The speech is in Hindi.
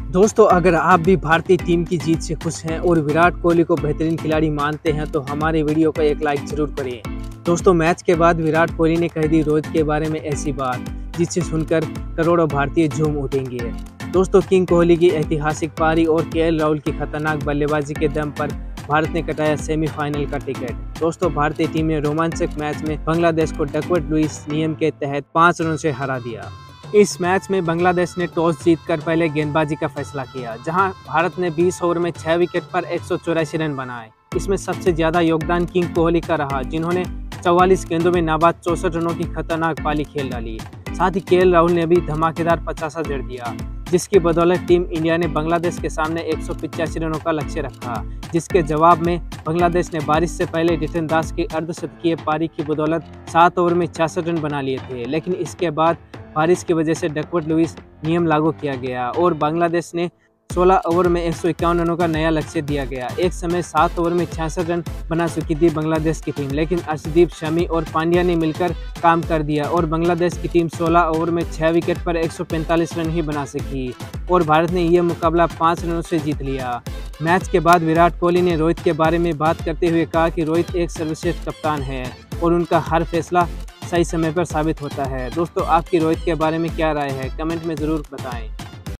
दोस्तों, अगर आप भी भारतीय टीम की जीत से खुश हैं और विराट कोहली को बेहतरीन खिलाड़ी मानते हैं तो हमारे वीडियो को एक लाइक जरूर करिए। दोस्तों, मैच के बाद विराट कोहली ने कह दी रोहित के बारे में ऐसी बात जिसे सुनकर करोड़ों भारतीय झूम उठेंगे। दोस्तों, किंग कोहली की ऐतिहासिक पारी और केएल राहुल की खतरनाक बल्लेबाजी के दम पर भारत ने कटाया सेमीफाइनल का टिकट। दोस्तों, भारतीय टीम ने रोमांचक मैच में बांग्लादेश को डकवर्थ लुईस नियम के तहत 5 रनों से हरा दिया। इस मैच में बांग्लादेश ने टॉस जीतकर पहले गेंदबाजी का फैसला किया, जहां भारत ने 20 ओवर में 6 विकेट पर 184 रन बनाए। इसमें सबसे ज्यादा योगदान किंग कोहली का रहा, जिन्होंने 44 गेंदों में नाबाद 64 रनों की खतरनाक पारी खेल डाली। साथ ही केएल राहुल ने भी धमाकेदार 50 जड़ दिया, जिसकी बदौलत टीम इंडिया ने बांग्लादेश के सामने 185 रनों का लक्ष्य रखा, जिसके जवाब में बांग्लादेश ने बारिश से पहले लिटन दास की अर्धशतकीय पारी की बदौलत 7 ओवर में 66 रन बना लिए थे। लेकिन इसके बाद बारिश की वजह से डकवर्थ लुईस नियम लागू किया गया और बांग्लादेश ने 16 ओवर में 151 रनों का नया लक्ष्य दिया गया। एक समय 7 ओवर में 66 रन बना चुकी थी बांग्लादेश की टीम, लेकिन अर्शदीप, शमी और पांड्या ने मिलकर काम कर दिया और बांग्लादेश की टीम 16 ओवर में 6 विकेट पर 145 रन ही बना सकी और भारत ने यह मुकाबला 5 रनों से जीत लिया। मैच के बाद विराट कोहली ने रोहित के बारे में बात करते हुए कहा कि रोहित एक सर्वश्रेष्ठ कप्तान है और उनका हर फैसला सही समय पर साबित होता है। दोस्तों, आपकी रोहित के बारे में क्या राय है, कमेंट में ज़रूर बताएं।